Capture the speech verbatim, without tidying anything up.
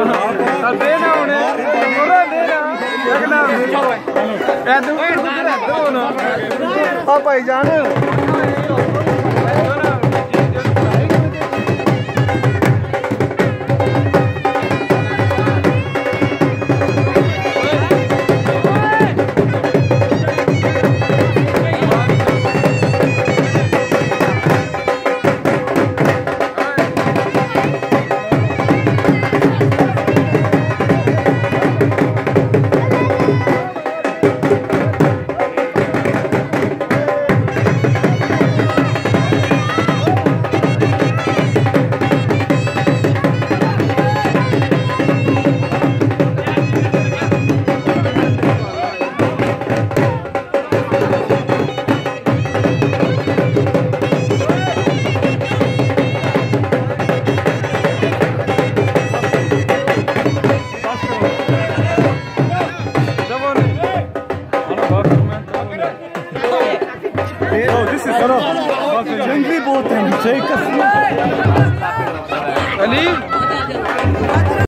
देना उन्हें पूरा देना देखना ऐसे रहते हो ना हाँ भाईजान जंगली बहुत है अली